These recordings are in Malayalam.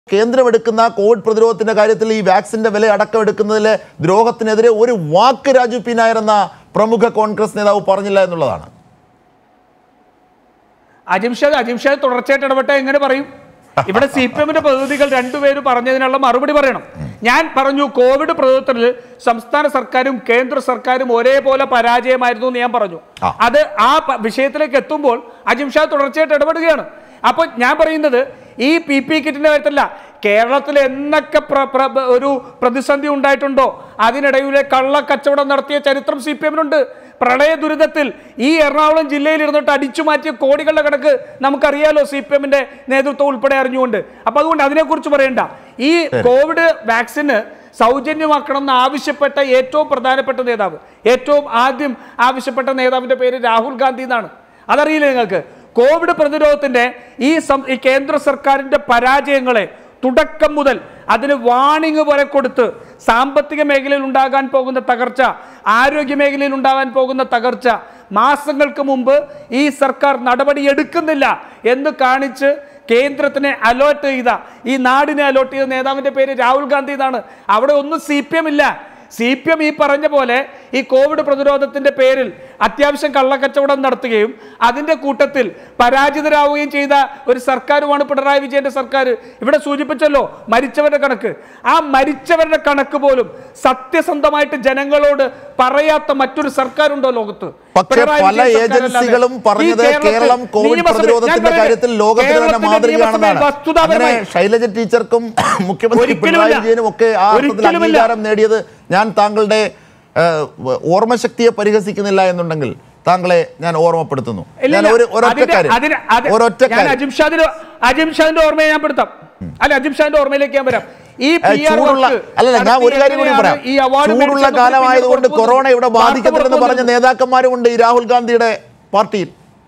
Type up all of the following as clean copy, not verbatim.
കേന്ദ്രം എടുക്കുന്ന കോവിഡ് പ്രതിരോധത്തിന്റെ കാര്യത്തിൽ ഈ വാക്സിന്റെ വില അടക്കം എടുക്കുന്നതിലെ ദ്രോഹത്തിനെതിരെ ഒരു വാക്ക് രാജു പി നായർ എന്ന പ്രമുഖ കോൺഗ്രസ് നേതാവ് പറഞ്ഞില്ല എന്നുള്ളതാണ്. അജിംഷാദ് തുടർച്ചയായിട്ട് ഇടപെട്ട എങ്ങനെ പറയും? ഇവിടെ CPM-ന്റെ പ്രതിനിധികൾ രണ്ടുപേരും പറഞ്ഞതിനുള്ള മറുപടി പറയണം. ഞാൻ പറഞ്ഞു കോവിഡ് പ്രതിരോധത്തിൽ സംസ്ഥാന സർക്കാരും കേന്ദ്ര സർക്കാരും ഒരേപോലെ പരാജയമായിരുന്നു എന്ന് ഞാൻ പറഞ്ഞു. അത് ആ വിഷയത്തിലേക്ക് എത്തുമ്പോൾ അജിംഷാദ് തുടർച്ചയായിട്ട് ഇടപെടുകയാണ്. അപ്പോൾ ഞാൻ പറയുന്നത് ഈ PP കിറ്റിന്റെ കാര്യത്തിലല്ല, കേരളത്തിൽ എന്നൊക്കെ ഒരു പ്രതിസന്ധി ഉണ്ടായിട്ടുണ്ടോ അതിനിടയിലെ കള്ളക്കച്ചവടം നടത്തിയ ചരിത്രം CPM-നുണ്ട്. പ്രളയ ദുരിതത്തിൽ ഈ എറണാകുളം ജില്ലയിൽ ഇരുന്നിട്ട് അടിച്ചു മാറ്റിയ കോടികളുടെ കണക്ക് നമുക്കറിയാലോ, CPM-ന്റെ നേതൃത്വം ഉൾപ്പെടെ അറിഞ്ഞുകൊണ്ട്. അപ്പൊ അതുകൊണ്ട് അതിനെക്കുറിച്ച് പറയണ്ട. ഈ കോവിഡ് വാക്സിന് സൗജന്യമാക്കണം എന്ന് ആവശ്യപ്പെട്ട ഏറ്റവും പ്രധാനപ്പെട്ട നേതാവ്, ഏറ്റവും ആദ്യം ആവശ്യപ്പെട്ട നേതാവിന്റെ പേര് രാഹുൽ ഗാന്ധി എന്നാണ്. അതറിയില്ലേ നിങ്ങൾക്ക്? കോവിഡ് പ്രതിരോധത്തിന്റെ ഈ കേന്ദ്ര സർക്കാരിന്റെ പരാജയങ്ങളെ തുടക്കം മുതൽ അതിന് വാണിംഗ് വരെ കൊടുത്ത് സാമ്പത്തിക മേഖലയിൽ ഉണ്ടാകാൻ പോകുന്ന തകർച്ച, ആരോഗ്യ മേഖലയിൽ ഉണ്ടാകാൻ പോകുന്ന തകർച്ച മാസങ്ങൾക്ക് മുമ്പ് ഈ സർക്കാർ നടപടി എടുക്കുന്നില്ല എന്ന് കാണിച്ച് കേന്ദ്രത്തിനെ അലോട്ട് ചെയ്ത, ഈ നാടിനെ അലോട്ട് ചെയ്ത നേതാവിൻ്റെ പേര് രാഹുൽ ഗാന്ധി എന്നാണ്. അവിടെ ഒന്നും CPM ഇല്ല. CPM ഈ പറഞ്ഞ പോലെ ഈ കോവിഡ് പ്രതിരോധത്തിൻ്റെ പേരിൽ അത്യാവശ്യം കള്ളക്കച്ചവടം നടത്തുകയും അതിൻ്റെ കൂട്ടത്തിൽ പരാജിതരാവുകയും ചെയ്ത ഒരു സർക്കാരുമാണ് പിണറായി വിജയൻ്റെ സർക്കാർ. ഇവിടെ സൂചിപ്പിച്ചല്ലോ മരിച്ചവരുടെ കണക്ക്. ആ മരിച്ചവരുടെ കണക്ക് പോലും സത്യസന്ധമായിട്ട് ജനങ്ങളോട് പറയാത്ത മറ്റൊരു സർക്കാരുണ്ടോ ലോകത്ത്? പക്ഷേ പല ഏജൻസികളും പറഞ്ഞത് കേരളം കോവിഡ് പ്രതിരോധത്തിന്റെ കാര്യത്തിൽ ലോകത്തിന് തന്നെ മാതൃകയാണെന്നാണ്. അങ്ങനെ ശൈലജ ടീച്ചർക്കും മുഖ്യമന്ത്രി പിണറായി വിജയനും ഒക്കെ ആ അർത്ഥത്തിൽ അംഗീകാരം നേടിയത് ഞാൻ താങ്കളുടെ ഓർമ്മശക്തിയെ പരിഹസിക്കുന്നില്ല എന്നുണ്ടെങ്കിൽ താങ്കളെ ഞാൻ ഓർമ്മപ്പെടുത്തുന്നു. അജിംഷാദിന്റെ ഓർമ്മയെ ഞാൻ പെടുത്താം. അല്ല, അജിംഷാദിന്റെ ഓർമ്മയിലേക്ക് ഞാൻ വരാം. അല്ല, ഞാൻ ഒരു കാര്യം കൂടി പറയാം. ചൂടുള്ള കാലമായതുകൊണ്ട് കൊറോണ ഇവിടെ ബാധിക്കത്തില്ലെന്ന് പറഞ്ഞ നേതാക്കന്മാരുമുണ്ട് ഈ രാഹുൽ ഗാന്ധിയുടെ പാർട്ടിയിൽ.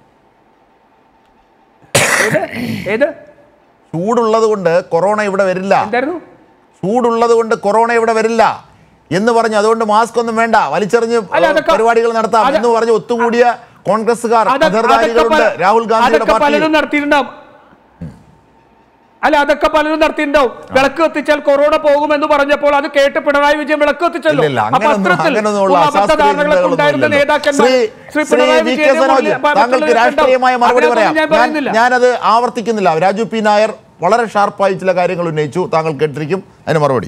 ചൂടുള്ളത് കൊണ്ട് കൊറോണ ഇവിടെ വരില്ല, ചൂടുള്ളത് കൊണ്ട് കൊറോണ ഇവിടെ വരില്ല എന്ന് പറഞ്ഞു. അതുകൊണ്ട് മാസ്ക് ഒന്നും വേണ്ട, വലിച്ചെറിഞ്ഞ് പരിപാടികൾ നടത്താം എന്ന് പറഞ്ഞ് ഒത്തുകൂടിയ കോൺഗ്രസുകാർ അധർധാരികളുണ്ട് രാഹുൽ ഗാന്ധിയുടെ പാർട്ടിയിൽ. അല്ല, അതൊക്കെ പലരും നടത്തിയിട്ടുണ്ടാവും. വിളക്ക് കത്തിച്ചാൽ കൊറോണ പോകുമെന്ന് പറഞ്ഞപ്പോൾ അത് കേട്ട് പിണറായി വിജയൻ വിളക്ക് കത്തിച്ചല്ലോ. താങ്കൾക്ക് രാഷ്ട്രീയമായ മറുപടി പറയാം, ഞാനത് ആവർത്തിക്കുന്നില്ല. രാജു പി നായർ വളരെ ഷാർപ്പായി ചില കാര്യങ്ങൾ ഉന്നയിച്ചു, താങ്കൾ കേട്ടിരിക്കും. അതിന് മറുപടി.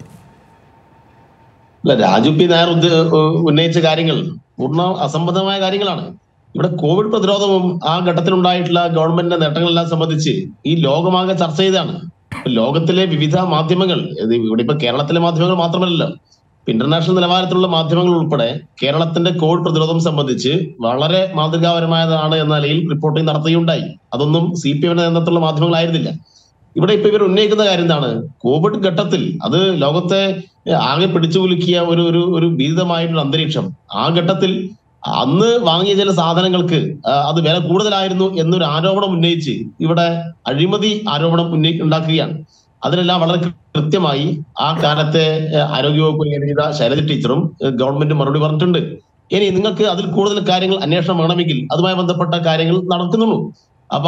രാജു പി നായർ ഉന്നയിച്ച കാര്യങ്ങൾ പൂർണ്ണ അസംബന്ധമായ കാര്യങ്ങളാണ്. ഇവിടെ കോവിഡ് പ്രതിരോധവും ആ ഘട്ടത്തിലുണ്ടായിട്ടുള്ള ഗവൺമെന്റിന്റെ നേട്ടങ്ങളെല്ലാം സംബന്ധിച്ച് ഈ ലോകമാകെ ചർച്ച ചെയ്താണ്. ലോകത്തിലെ വിവിധ മാധ്യമങ്ങൾ, ഇവിടെ ഇപ്പൊ കേരളത്തിലെ മാധ്യമങ്ങൾ മാത്രമല്ലല്ലോ, ഇന്റർനാഷണൽ നിലവാരത്തിലുള്ള മാധ്യമങ്ങൾ ഉൾപ്പെടെ കേരളത്തിന്റെ കോവിഡ് പ്രതിരോധം സംബന്ധിച്ച് വളരെ മാതൃകാപരമായതാണ് എന്ന നിലയിൽ റിപ്പോർട്ടിംഗ് നടത്തുകയുണ്ടായി. അതൊന്നും CPM-ന്റെ നേതൃത്വത്തിലുള്ള മാധ്യമങ്ങളായിരുന്നില്ല. ഇവിടെ ഇപ്പൊ ഇവർ ഉന്നയിക്കുന്ന കാര്യം എന്താണ്? കോവിഡ് ഘട്ടത്തിൽ അത് ലോകത്തെ ആകെ പിടിച്ചുകുലുക്കിയ ഒരു ഭീതിതമായിട്ടുള്ള അന്തരീക്ഷം. ആ ഘട്ടത്തിൽ അന്ന് വാങ്ങിയ ചില സാധനങ്ങൾക്ക് അത് വില കൂടുതലായിരുന്നു എന്നൊരു ആരോപണം ഉന്നയിച്ച് ഇവിടെ അഴിമതി ആരോപണം ഉണ്ടാക്കുകയാണ്. അതിനെല്ലാം വളരെ കൃത്യമായി ആ കാലത്തെ ആരോഗ്യവകുപ്പ് ചെയ്ത ശൈലജ ടീച്ചറും ഗവൺമെന്റ് മറുപടി പറഞ്ഞിട്ടുണ്ട്. ഇനി നിങ്ങൾക്ക് അതിൽ കൂടുതൽ കാര്യങ്ങൾ അന്വേഷണം വേണമെങ്കിൽ അതുമായി ബന്ധപ്പെട്ട കാര്യങ്ങൾ നടക്കുന്നുള്ളൂ. അപ്പൊ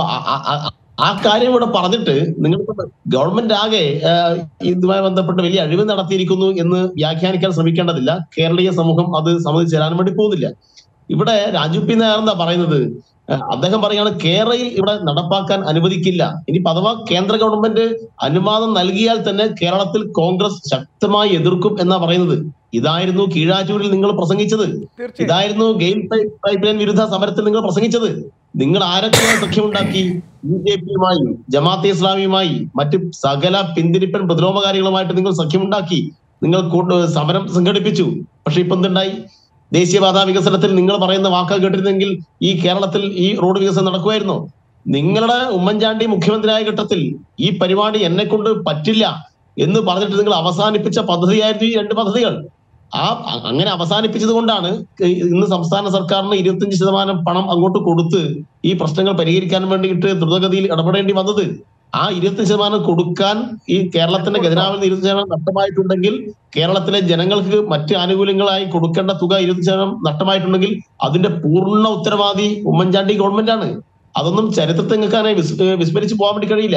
ആ കാര്യം ഇവിടെ പറഞ്ഞിട്ട് നിങ്ങൾ ഗവൺമെന്റ് ആകെ ഇതുമായി ബന്ധപ്പെട്ട് വലിയ അഴിമതി നടത്തിയിരിക്കുന്നു എന്ന് വ്യാഖ്യാനിക്കാൻ ശ്രമിക്കേണ്ടതില്ല. കേരളീയ സമൂഹം അത് സമ്മതിച്ചു തരാൻ വേണ്ടി പോകുന്നില്ല. ഇവിടെ രാജു പി നായർ എന്താ പറയുന്നത്? അദ്ദേഹം പറയുകയാണ് കേരളയിൽ ഇവിടെ നടപ്പാക്കാൻ അനുവദിക്കില്ല. ഇനി അഥവാ കേന്ദ്ര ഗവൺമെന്റ് അനുവാദം നൽകിയാൽ തന്നെ കേരളത്തിൽ കോൺഗ്രസ് ശക്തമായി എതിർക്കും എന്നാ പറയുന്നത്. ഇതായിരുന്നു കീഴാറ്റൂരിൽ നിങ്ങൾ പ്രസംഗിച്ചത്, ഇതായിരുന്നു ഗെയിൽ പൈപ്പ് ലൈൻ വിരുദ്ധ സമരത്തിൽ നിങ്ങൾ പ്രസംഗിച്ചത്. നിങ്ങൾ ആരൊക്കെയാണ് സഖ്യമുണ്ടാക്കി? BJP-യുമായി, ജമാഅത്തെ ഇസ്ലാമിയുമായി, മറ്റ് സകല പിന്തിരിപ്പൻ പ്രതിരോധകാരികളുമായിട്ട് നിങ്ങൾ സഖ്യമുണ്ടാക്കി, നിങ്ങൾ സമരം സംഘടിപ്പിച്ചു. പക്ഷെ ഇപ്പൊ എന്തുണ്ടായി? ദേശീയപാതാ വികസനത്തിൽ നിങ്ങൾ പറയുന്ന വാക്കുകൾ കേട്ടിരുന്നെങ്കിൽ ഈ കേരളത്തിൽ ഈ റോഡ് വികസനം നടക്കുമായിരുന്നോ? നിങ്ങളുടെ ഉമ്മൻചാണ്ടി മുഖ്യമന്ത്രിയായ ഘട്ടത്തിൽ ഈ പരിപാടി എന്നെ കൊണ്ട് പറ്റില്ല എന്ന് പറഞ്ഞിട്ട് നിങ്ങൾ അവസാനിപ്പിച്ച പദ്ധതിയായിരുന്നു ഈ 2 പദ്ധതികൾ. അങ്ങനെ അവസാനിപ്പിച്ചത് കൊണ്ടാണ് ഇന്ന് സംസ്ഥാന സർക്കാരിന് 25% പണം അങ്ങോട്ട് കൊടുത്ത് ഈ പ്രശ്നങ്ങൾ പരിഹരിക്കാൻ വേണ്ടിയിട്ട് ദ്രുതഗതിയിൽ ഇടപെടേണ്ടി വന്നത്. ആ 25% കൊടുക്കാൻ ഈ കേരളത്തിന്റെ ഖജനാവിൽ 20% നഷ്ടമായിട്ടുണ്ടെങ്കിൽ, കേരളത്തിലെ ജനങ്ങൾക്ക് മറ്റ് ആനുകൂല്യങ്ങളായി കൊടുക്കേണ്ട തുക 20% നഷ്ടമായിട്ടുണ്ടെങ്കിൽ അതിന്റെ പൂർണ്ണ ഉത്തരവാദി ഉമ്മൻചാണ്ടി ഗവൺമെന്റാണ്. അതൊന്നും ചരിത്രത്തെ നിങ്ങൾക്ക് വിസ്മരിച്ച് പോകാൻ വേണ്ടി കഴിയില്ല.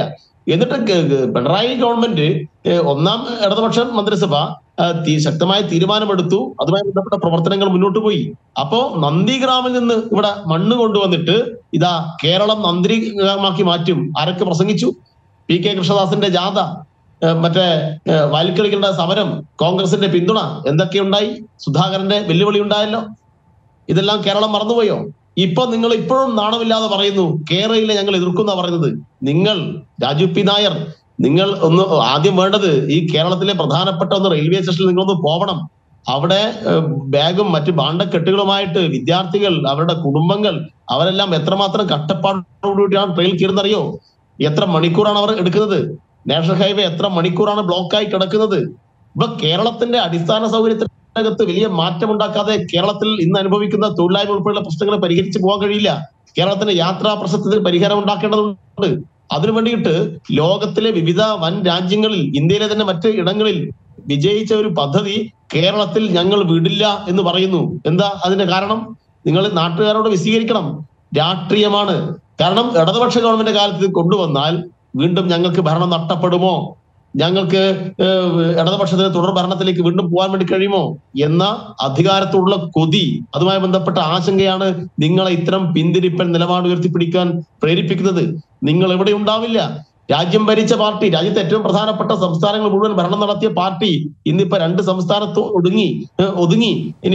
എന്നിട്ട് പിണറായി ഗവൺമെന്റ് ഒന്നാം ഇടതുപക്ഷ മന്ത്രിസഭ ശക്തമായ തീരുമാനമെടുത്തു. അതുമായി ബന്ധപ്പെട്ട പ്രവർത്തനങ്ങൾ മുന്നോട്ട് പോയി. അപ്പോ നന്ദിഗ്രാമിൽ നിന്ന് ഇവിടെ മണ്ണ് കൊണ്ടുവന്നിട്ട് ഇതാ കേരളം നന്ദിഗ്രാമാക്കി മാറ്റും. ആരൊക്കെ പ്രസംഗിച്ചു? PK കൃഷ്ണദാസിന്റെ ജാഥ, മറ്റേ വാൽക്കളികളുടെ സമരം, കോൺഗ്രസിന്റെ പിന്തുണ, എന്തൊക്കെയുണ്ടായി? സുധാകരന്റെ വെല്ലുവിളി ഉണ്ടായല്ലോ. ഇതെല്ലാം കേരളം മറന്നുപോയോ? ഇപ്പൊ നിങ്ങൾ ഇപ്പോഴും നാണമില്ലാതെ പറയുന്നു കേരളയിലെ ഞങ്ങൾ എതിർക്കുന്ന പറയുന്നത്. നിങ്ങൾ രാജു പി നായർ, നിങ്ങൾ ഒന്ന് ആദ്യം വേണ്ടത് ഈ കേരളത്തിലെ പ്രധാനപ്പെട്ട റെയിൽവേ സ്റ്റേഷനിൽ നിങ്ങളൊന്ന് പോകണം. അവിടെ ബാഗും മറ്റു ഭാണ്ഡക്കെട്ടുകളുമായിട്ട് വിദ്യാർത്ഥികൾ, അവരുടെ കുടുംബങ്ങൾ, അവരെല്ലാം എത്രമാത്രം കഷ്ടപ്പാടോടുകൂടിയാണ് ട്രെയിനിൽ കയറുന്നറിയോ? എത്ര മണിക്കൂറാണ് അവർ എടുക്കുന്നത്? നാഷണൽ ഹൈവേ എത്ര മണിക്കൂറാണ് ബ്ലോക്കായി കിടക്കുന്നത്? ഇപ്പൊ കേരളത്തിന്റെ അടിസ്ഥാന സൗകര്യത്തിനകത്ത് വലിയ മാറ്റമുണ്ടാക്കാതെ കേരളത്തിൽ ഇന്ന് അനുഭവിക്കുന്ന തൊഴിലായ്മ ഉൾപ്പെടെയുള്ള പ്രശ്നങ്ങൾ പരിഹരിച്ചു പോകാൻ കഴിയില്ല. കേരളത്തിന്റെ യാത്രാ പ്രശ്നത്തിന് പരിഹാരം ഉണ്ടാക്കേണ്ടതുണ്ട്. അതിനു വേണ്ടിയിട്ട് ലോകത്തിലെ വിവിധ വൻ രാജ്യങ്ങളിൽ, ഇന്ത്യയിലെ തന്നെ മറ്റ് ഇടങ്ങളിൽ വിജയിച്ച ഒരു പദ്ധതി കേരളത്തിൽ ഞങ്ങൾ വിടില്ല എന്ന് പറയുന്നു. എന്താ അതിന്റെ കാരണം? നിങ്ങൾ നാട്ടുകാരോട് വിശദീകരിക്കണം. രാഷ്ട്രീയമാണ്. കാരണം ഇടതുപക്ഷ ഗവൺമെന്റ് കാലത്ത് കൊണ്ടുവന്നാൽ വീണ്ടും ഞങ്ങൾക്ക് ഭരണം നഷ്ടപ്പെടുമോ, ഞങ്ങൾക്ക് ഇടതുപക്ഷത്തിന് തുടർ ഭരണത്തിലേക്ക് വീണ്ടും പോകാൻ വേണ്ടി കഴിയുമോ എന്ന അധികാരത്തോടുള്ള കൊതി, അതുമായി ബന്ധപ്പെട്ട ആശങ്കയാണ് നിങ്ങളെ ഇത്തരം പിന്തിരിപ്പൻ നിലപാട് ഉയർത്തിപ്പിടിക്കാൻ പ്രേരിപ്പിക്കുന്നത്. നിങ്ങൾ എവിടെ ഉണ്ടാവില്ല. രാജ്യം ഭരിച്ച പാർട്ടി, രാജ്യത്തെ ഏറ്റവും പ്രധാനപ്പെട്ട സംസ്ഥാനങ്ങൾ മുഴുവൻ ഭരണം നടത്തിയ പാർട്ടി ഇന്നിപ്പോ 2 സംസ്ഥാനത്ത് ഒതുങ്ങി.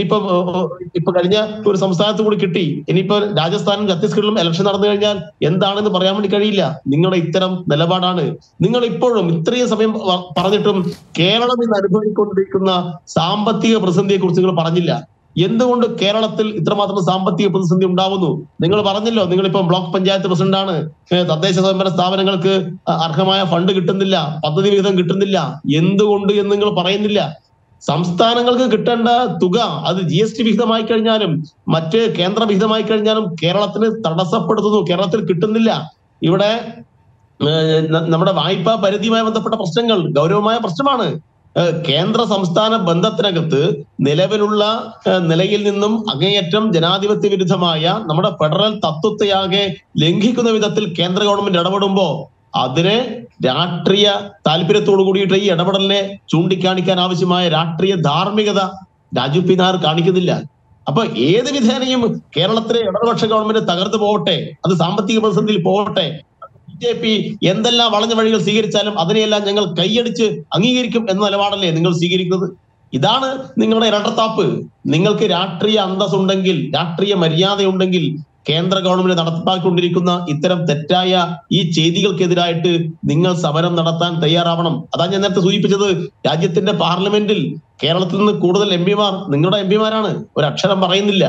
ഇപ്പൊ കഴിഞ്ഞ ഒരു സംസ്ഥാനത്ത് കൂടി കിട്ടി. ഇനിയിപ്പോ രാജസ്ഥാനും ഛത്തീസ്ഗഡിലും ഇലക്ഷൻ നടന്നു കഴിഞ്ഞാൽ എന്താണെന്ന് പറയാൻ വേണ്ടി കഴിയില്ല. നിങ്ങളുടെ ഇത്തരം നിലപാടാണ്. നിങ്ങൾ ഇപ്പോഴും ഇത്രയും സമയം പറഞ്ഞിട്ടും കേരളം ഇന്ന് അനുഭവിക്കൊണ്ടിരിക്കുന്ന സാമ്പത്തിക പ്രതിസന്ധിയെ കുറിച്ച് നിങ്ങൾ പറഞ്ഞില്ല. എന്തുകൊണ്ട് കേരളത്തിൽ ഇത്രമാത്രം സാമ്പത്തിക പ്രതിസന്ധി ഉണ്ടാവുന്നു? നിങ്ങൾ പറഞ്ഞല്ലോ, നിങ്ങളിപ്പോ ബ്ലോക്ക് പഞ്ചായത്ത് പ്രസിഡന്റാണ്. തദ്ദേശ സ്വയംഭരണ സ്ഥാപനങ്ങൾക്ക് അർഹമായ ഫണ്ട് കിട്ടുന്നില്ല, പദ്ധതി വിഹിതം കിട്ടുന്നില്ല. എന്തുകൊണ്ട് എന്ന് നിങ്ങൾ പറയുന്നില്ല. സംസ്ഥാനങ്ങൾക്ക് കിട്ടേണ്ട തുക അത് GST വിഹിതമായി കഴിഞ്ഞാലും മറ്റ് കേന്ദ്ര വിഹിതമായി കഴിഞ്ഞാലും കേരളത്തിന് തടസ്സപ്പെടുത്തുന്നു. കേരളത്തിൽ കിട്ടുന്നില്ല. ഇവിടെ നമ്മുടെ വായ്പാ പരിധിയുമായി ബന്ധപ്പെട്ട പ്രശ്നങ്ങൾ ഗൗരവമായ പ്രശ്നമാണ്. കേന്ദ്ര സംസ്ഥാന ബന്ധത്തിനകത്ത് നിലവിലുള്ള നിലയിൽ നിന്നും അങ്ങേയറ്റം ജനാധിപത്യ വിരുദ്ധമായ നമ്മുടെ ഫെഡറൽ തത്വത്തെയാകെ ലംഘിക്കുന്ന വിധത്തിൽ കേന്ദ്ര ഗവൺമെന്റ് ഇടപെടുമ്പോ അതിനെ രാഷ്ട്രീയ താല്പര്യത്തോടു കൂടിയിട്ട് ഈ ഇടപെടലിനെ ചൂണ്ടിക്കാണിക്കാൻ ആവശ്യമായ രാഷ്ട്രീയ ധാർമ്മികത രാജു പി നായർ കാണിക്കുന്നില്ല. അപ്പൊ ഏത് വിധേനയും കേരളത്തിലെ ഇടതുപക്ഷ ഗവൺമെന്റ് തകർന്നു പോകട്ടെ, അത് സാമ്പത്തിക പ്രതിസന്ധിയിൽ പോകട്ടെ, BJP എന്തെല്ലാം വളഞ്ഞ വഴികൾ സ്വീകരിച്ചാലും അതിനെയെല്ലാം ഞങ്ങൾ കൈയടിച്ച് അംഗീകരിക്കും എന്ന നിലപാടല്ലേ നിങ്ങൾ സ്വീകരിക്കുന്നത്? ഇതാണ് നിങ്ങളുടെ ഇരട്ടത്താപ്പ്. നിങ്ങൾക്ക് രാഷ്ട്രീയ അന്തസ്സുണ്ടെങ്കിൽ, രാഷ്ട്രീയ മര്യാദയുണ്ടെങ്കിൽ കേന്ദ്ര ഗവൺമെന്റ് നടപ്പാക്കിക്കൊണ്ടിരിക്കുന്ന ഇത്തരം തെറ്റായ ഈ ചെയ്തികൾക്കെതിരായിട്ട് നിങ്ങൾ സമരം നടത്താൻ തയ്യാറാവണം. അതാണ് ഞാൻ നേരത്തെ സൂചിപ്പിച്ചത്. രാജ്യത്തിന്റെ പാർലമെന്റിൽ കേരളത്തിൽ നിന്ന് കൂടുതൽ MP-മാർ നിങ്ങളുടെ MP-മാരാണ്. ഒരക്ഷരം പറയുന്നില്ല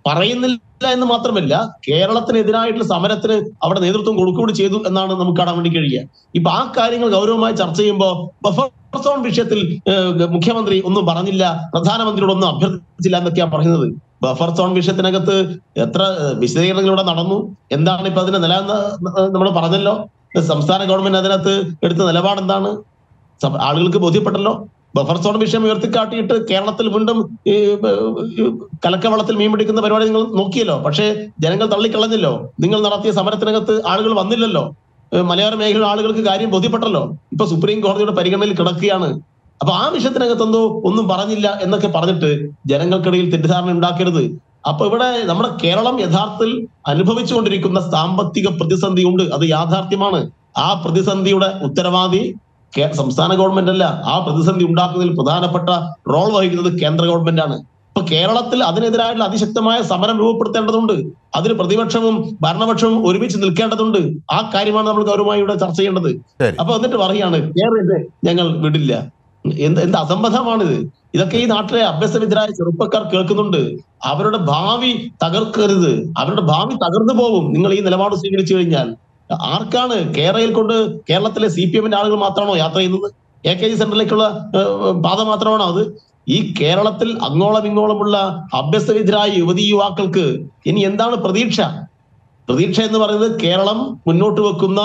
എന്ന് മാത്രമല്ല, കേരളത്തിനെതിരായിട്ടുള്ള സമരത്തിന് അവിടെ നേതൃത്വം കൊടുക്കുകയും ചെയ്തു എന്നാണ് നമുക്ക് കാണാൻ വേണ്ടി കഴിയുക. ഇപ്പൊ ആ കാര്യങ്ങൾ ഗൗരവമായി ചർച്ച ചെയ്യുമ്പോൾ ബഫർ സോൺ വിഷയത്തിൽ മുഖ്യമന്ത്രി ഒന്നും പറഞ്ഞില്ല, പ്രധാനമന്ത്രിയോടൊന്നും അഭ്യർത്ഥിച്ചില്ല എന്നൊക്കെയാണ് പറയുന്നത്. ബഫർ സോൺ വിഷയത്തിനകത്ത് എത്ര വിശദീകരണങ്ങൾ ഇവിടെ നടന്നു? എന്താണ് ഇപ്പൊ അതിന്റെ നമ്മൾ പറഞ്ഞല്ലോ. സംസ്ഥാന ഗവൺമെന്റ് അതിനകത്ത് എടുത്ത നിലപാട് എന്താണ് ആളുകൾക്ക് ബോധ്യപ്പെട്ടല്ലോ. ബഫർ സോൺ വിഷയം ഉയർത്തിക്കാട്ടിയിട്ട് കേരളത്തിൽ വീണ്ടും കലക്കവെള്ളത്തിൽ മീൻ പിടിക്കുന്ന പരിപാടി നിങ്ങൾ നോക്കിയല്ലോ. പക്ഷേ ജനങ്ങൾ തള്ളിക്കളഞ്ഞല്ലോ. നിങ്ങൾ നടത്തിയ സമരത്തിനകത്ത് ആളുകൾ വന്നില്ലല്ലോ. മലയോര മേഖല ആളുകൾക്ക് കാര്യം ബോധ്യപ്പെട്ടല്ലോ. ഇപ്പൊ സുപ്രീം കോടതിയുടെ പരിഗണനയിൽ കിടക്കുകയാണ്. അപ്പൊ ആ വിഷയത്തിനകത്ത് ഒന്നും പറഞ്ഞില്ല എന്നൊക്കെ പറഞ്ഞിട്ട് ജനങ്ങൾക്കിടയിൽ തെറ്റിദ്ധാരണ ഉണ്ടാക്കരുത്. അപ്പൊ ഇവിടെ നമ്മുടെ കേരളം യഥാർത്ഥത്തിൽ അനുഭവിച്ചുകൊണ്ടിരിക്കുന്ന സാമ്പത്തിക പ്രതിസന്ധി ഉണ്ട്. അത് യാഥാർത്ഥ്യമാണ്. ആ പ്രതിസന്ധിയുടെ ഉത്തരവാദി സംസ്ഥാന ഗവൺമെന്റ് അല്ല. ആ പ്രതിസന്ധി ഉണ്ടാക്കുന്നതിൽ പ്രധാനപ്പെട്ട റോൾ വഹിക്കുന്നത് കേന്ദ്ര ഗവൺമെന്റ് ആണ്. ഇപ്പൊ കേരളത്തിൽ അതിനെതിരായിട്ടുള്ള അതിശക്തമായ സമരം രൂപപ്പെടുത്തേണ്ടതുണ്ട്. അതിന് പ്രതിപക്ഷവും ഭരണപക്ഷവും ഒരുമിച്ച് നിൽക്കേണ്ടതുണ്ട്. ആ കാര്യമാണ് നമ്മൾ ഗൗരവമായി ഇവിടെ ചർച്ച ചെയ്യേണ്ടത്. അപ്പൊ എന്നിട്ട് പറയാണ് കേരളത്തെ ഞങ്ങൾ വിടില്ല. എന്ത് അസംബന്ധമാണിത്? ഇതൊക്കെ ഈ നാട്ടിലെ അഭ്യസ്തവിദ്യരായ ചെറുപ്പക്കാർ കേൾക്കുന്നുണ്ട്. അവരുടെ ഭാവി തകർക്കരുത്. അവരുടെ ഭാവി തകർന്നു പോകും നിങ്ങൾ ഈ നിലപാട് സ്വീകരിച്ചു കഴിഞ്ഞാൽ. ആർക്കാണ് കേരളത്തിലെ CPM-ന്റെ ആളുകൾ മാത്രമാണോ യാത്ര ചെയ്യുന്നത്? AKG സെന്ററിലേക്കുള്ള പാത മാത്രമാണോ അത്? ഈ കേരളത്തിൽ അങ്ങോളം ഇങ്ങോളമുള്ള അഭ്യസ്തവിദ്യരായ യുവതി യുവാക്കൾക്ക് ഇനി എന്താണ് പ്രതീക്ഷ? പ്രതീക്ഷ എന്ന് പറയുന്നത് കേരളം മുന്നോട്ട് വെക്കുന്ന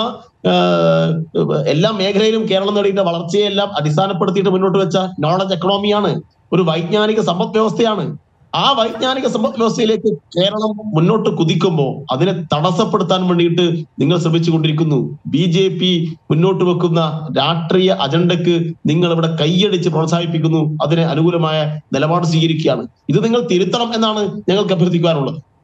എല്ലാ മേഖലയിലും കേരളം നേടിയ വളർച്ചയെല്ലാം അടിസ്ഥാനപ്പെടുത്തിയിട്ട് മുന്നോട്ട് വെച്ച നോളജ് എക്കണോമിയാണ്. ഒരു വൈജ്ഞാനിക സമ്പദ് വ്യവസ്ഥയാണ്. ആ വൈജ്ഞാനിക സമ്പദ് വ്യവസ്ഥയിലേക്ക് കേരളം മുന്നോട്ട് കുതിക്കുമ്പോൾ അതിനെ തടസ്സപ്പെടുത്താൻ വേണ്ടിയിട്ട് നിങ്ങൾ ശ്രമിച്ചുകൊണ്ടിരിക്കുന്നു. BJP മുന്നോട്ട് വെക്കുന്ന രാഷ്ട്രീയ അജണ്ടക്ക് നിങ്ങൾ ഇവിടെ കൈയടിച്ച് പ്രോത്സാഹിപ്പിക്കുന്നു, അതിന് അനുകൂലമായ നിലപാട് സ്വീകരിക്കുകയാണ്. ഇത് നിങ്ങൾ തിരുത്തണം എന്നാണ് ഞങ്ങൾക്ക് അഭ്യർത്ഥിക്കാനുള്ളത്.